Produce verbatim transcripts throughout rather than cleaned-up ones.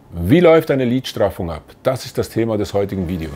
Wie läuft eine Lidstraffung ab? Das ist das Thema des heutigen Videos.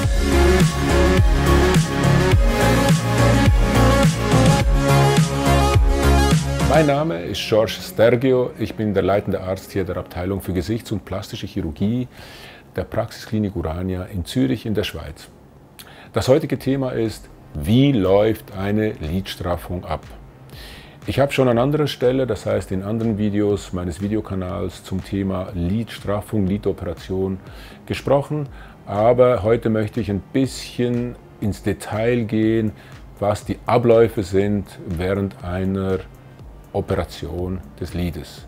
Mein Name ist George Stergio. Ich bin der leitende Arzt hier der Abteilung für Gesichts- und Plastische Chirurgie der Praxisklinik Urania in Zürich in der Schweiz. Das heutige Thema ist, wie läuft eine Lidstraffung ab? Ich habe schon an anderer Stelle, das heißt in anderen Videos meines Videokanals zum Thema Lidstraffung, Lidoperation gesprochen, aber heute möchte ich ein bisschen ins Detail gehen, was die Abläufe sind während einer Operation des Lides.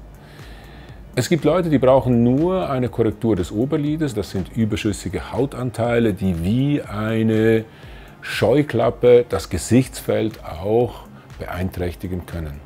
Es gibt Leute, die brauchen nur eine Korrektur des Oberlides, das sind überschüssige Hautanteile, die wie eine Scheuklappe das Gesichtsfeld auch beeinträchtigen können.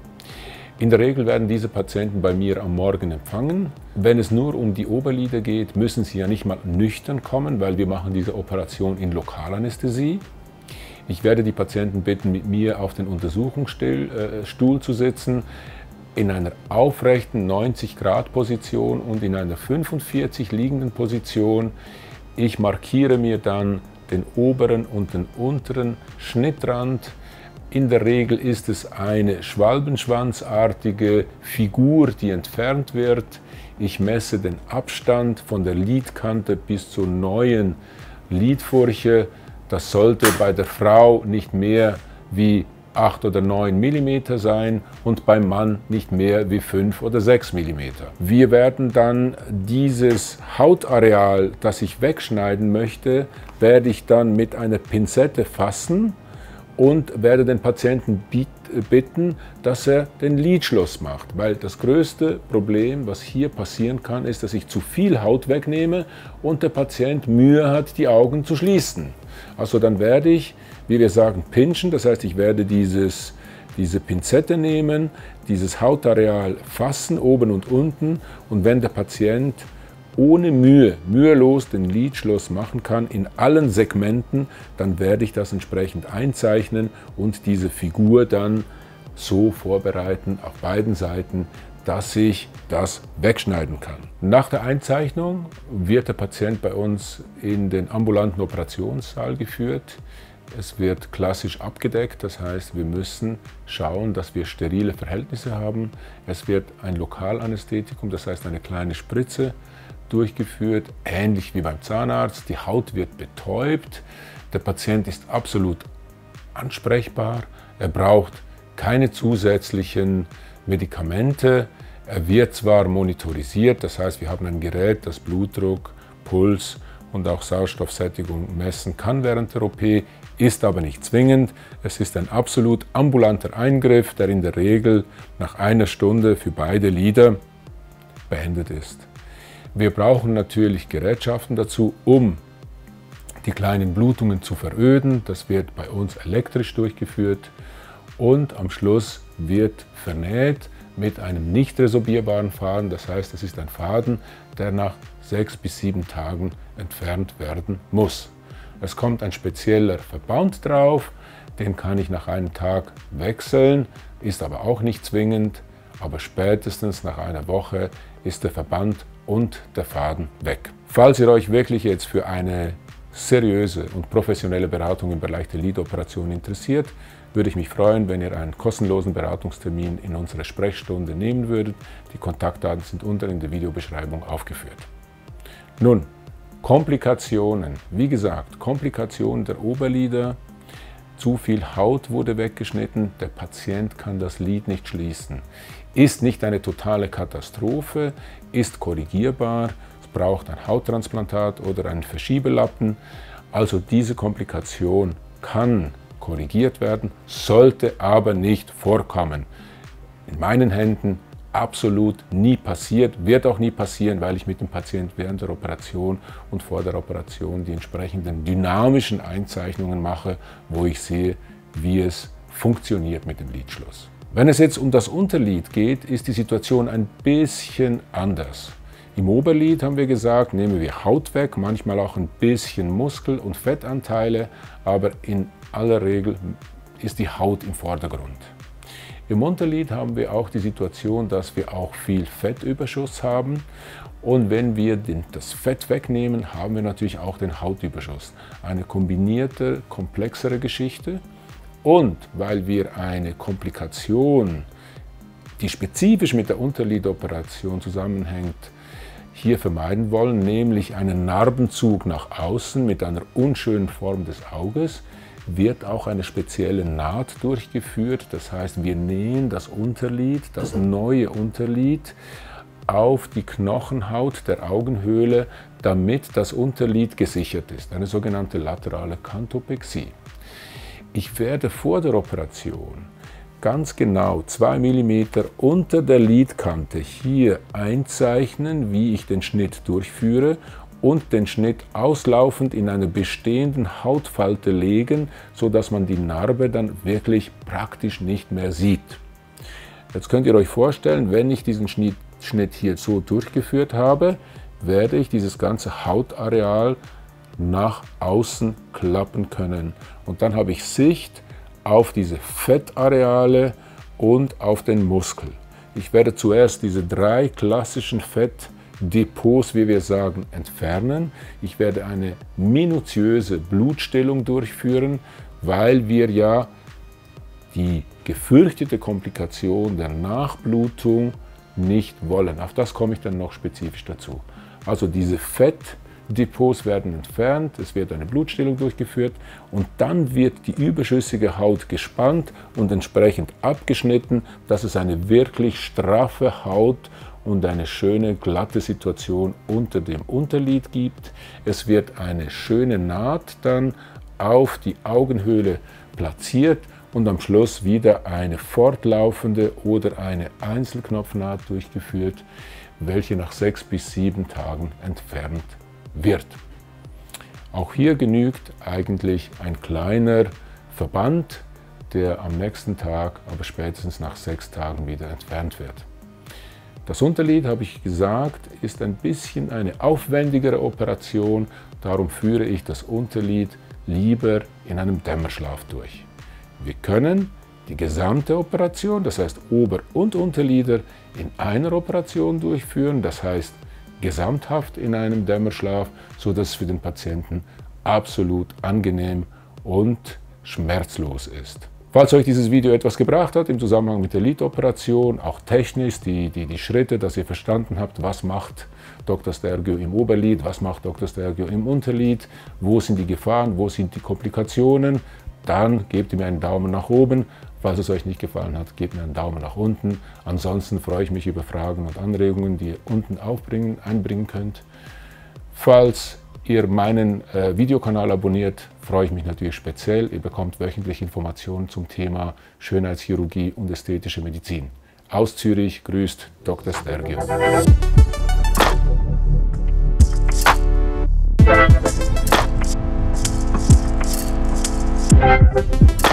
In der Regel werden diese Patienten bei mir am Morgen empfangen. Wenn es nur um die Oberlider geht, müssen sie ja nicht mal nüchtern kommen, weil wir machen diese Operation in Lokalanästhesie. Ich werde die Patienten bitten, mit mir auf den Untersuchungsstuhl zu sitzen, in einer aufrechten neunzig Grad Position und in einer fünfundvierzig liegenden Position. Ich markiere mir dann den oberen und den unteren Schnittrand. In der Regel ist es eine schwalbenschwanzartige Figur, die entfernt wird. Ich messe den Abstand von der Lidkante bis zur neuen Lidfurche. Das sollte bei der Frau nicht mehr wie acht oder neun Millimeter sein und beim Mann nicht mehr wie fünf oder sechs Millimeter. Wir werden dann dieses Hautareal, das ich wegschneiden möchte, werde ich dann mit einer Pinzette fassen und werde den Patienten bitten, dass er den Lidschluss macht. Weil das größte Problem, was hier passieren kann, ist, dass ich zu viel Haut wegnehme und der Patient Mühe hat, die Augen zu schließen. Also dann werde ich, wie wir sagen, pinchen, das heißt, ich werde dieses, diese Pinzette nehmen, dieses Hautareal fassen, oben und unten, und wenn der Patient ohne Mühe, mühelos den Lidschluss machen kann in allen Segmenten, dann werde ich das entsprechend einzeichnen und diese Figur dann so vorbereiten auf beiden Seiten, dass ich das wegschneiden kann. Nach der Einzeichnung wird der Patient bei uns in den ambulanten Operationssaal geführt. Es wird klassisch abgedeckt, das heißt, wir müssen schauen, dass wir sterile Verhältnisse haben. Es wird ein Lokalanästhetikum, das heißt eine kleine Spritze, durchgeführt, ähnlich wie beim Zahnarzt. Die Haut wird betäubt, der Patient ist absolut ansprechbar, er braucht keine zusätzlichen Medikamente, er wird zwar monitorisiert, das heißt, wir haben ein Gerät, das Blutdruck, Puls und auch Sauerstoffsättigung messen kann während der O P, ist aber nicht zwingend. Es ist ein absolut ambulanter Eingriff, der in der Regel nach einer Stunde für beide Lider beendet ist. Wir brauchen natürlich Gerätschaften dazu, um die kleinen Blutungen zu veröden. Das wird bei uns elektrisch durchgeführt und am Schluss wird vernäht mit einem nicht resorbierbaren Faden. Das heißt, es ist ein Faden, der nach sechs bis sieben Tagen entfernt werden muss. Es kommt ein spezieller Verband drauf, den kann ich nach einem Tag wechseln, ist aber auch nicht zwingend, aber spätestens nach einer Woche ist der Verband und der Faden weg. Falls ihr euch wirklich jetzt für eine seriöse und professionelle Beratung im Bereich der Lidoperation interessiert, würde ich mich freuen, wenn ihr einen kostenlosen Beratungstermin in unserer Sprechstunde nehmen würdet. Die Kontaktdaten sind unten in der Videobeschreibung aufgeführt. Nun, Komplikationen. Wie gesagt, Komplikationen der Oberlider. Zu viel Haut wurde weggeschnitten, der Patient kann das Lid nicht schließen. Ist nicht eine totale Katastrophe, ist korrigierbar, es braucht ein Hauttransplantat oder einen Verschiebelappen. Also diese Komplikation kann korrigiert werden, sollte aber nicht vorkommen. In meinen Händen absolut nie passiert, wird auch nie passieren, weil ich mit dem Patienten während der Operation und vor der Operation die entsprechenden dynamischen Einzeichnungen mache, wo ich sehe, wie es funktioniert mit dem Lidschluss. Wenn es jetzt um das Unterlid geht, ist die Situation ein bisschen anders. Im Oberlid haben wir gesagt, nehmen wir Haut weg, manchmal auch ein bisschen Muskel- und Fettanteile, aber in aller Regel ist die Haut im Vordergrund. Im Unterlid haben wir auch die Situation, dass wir auch viel Fettüberschuss haben Und wenn wir den, das Fett wegnehmen, haben wir natürlich auch den Hautüberschuss. Eine kombinierte, komplexere Geschichte. Und weil wir eine Komplikation, die spezifisch mit der Unterlidoperation zusammenhängt, hier vermeiden wollen, nämlich einen Narbenzug nach außen mit einer unschönen Form des Auges, wird auch eine spezielle Naht durchgeführt. Das heißt, wir nähen das Unterlid, das neue Unterlid, auf die Knochenhaut der Augenhöhle, damit das Unterlid gesichert ist, eine sogenannte laterale Kantopexie. Ich werde vor der Operation ganz genau zwei Millimeter unter der Lidkante hier einzeichnen, wie ich den Schnitt durchführe und den Schnitt auslaufend in einer bestehenden Hautfalte legen, sodass man die Narbe dann wirklich praktisch nicht mehr sieht. Jetzt könnt ihr euch vorstellen, wenn ich diesen Schnitt, Schnitt hier so durchgeführt habe, werde ich dieses ganze Hautareal nach außen klappen können. Und dann habe ich Sicht auf diese Fettareale und auf den Muskel. Ich werde zuerst diese drei klassischen Fettdepots, wie wir sagen, entfernen. Ich werde eine minutiöse Blutstillung durchführen, weil wir ja die gefürchtete Komplikation der Nachblutung nicht wollen. Auf das komme ich dann noch spezifisch dazu. Also diese Fettdepots werden entfernt, es wird eine Blutstillung durchgeführt und dann wird die überschüssige Haut gespannt und entsprechend abgeschnitten, dass es eine wirklich straffe Haut und eine schöne glatte Situation unter dem Unterlid gibt. Es wird eine schöne Naht dann auf die Augenhöhle platziert und am Schluss wieder eine fortlaufende oder eine Einzelknopfnaht durchgeführt, welche nach sechs bis sieben Tagen entfernt wird. Auch hier genügt eigentlich ein kleiner Verband, der am nächsten Tag, aber spätestens nach sechs Tagen wieder entfernt wird. Das Unterlid, habe ich gesagt, ist ein bisschen eine aufwendigere Operation, darum führe ich das Unterlid lieber in einem Dämmerschlaf durch. Wir können die gesamte Operation, das heißt Ober- und Unterlider, in einer Operation durchführen, das heißt gesamthaft in einem Dämmerschlaf, sodass es für den Patienten absolut angenehm und schmerzlos ist. Falls euch dieses Video etwas gebracht hat im Zusammenhang mit der Lidoperation, auch technisch, die, die, die Schritte, dass ihr verstanden habt, was macht Doktor Stergiou im Oberlid, was macht Doktor Stergiou im Unterlid, wo sind die Gefahren, wo sind die Komplikationen, dann gebt mir einen Daumen nach oben. Falls es euch nicht gefallen hat, gebt mir einen Daumen nach unten. Ansonsten freue ich mich über Fragen und Anregungen, die ihr unten aufbringen, einbringen könnt. Falls ihr meinen äh, Videokanal abonniert, freue ich mich natürlich speziell. Ihr bekommt wöchentlich Informationen zum Thema Schönheitschirurgie und ästhetische Medizin. Aus Zürich grüßt Doktor Stergiou. We'll be right back.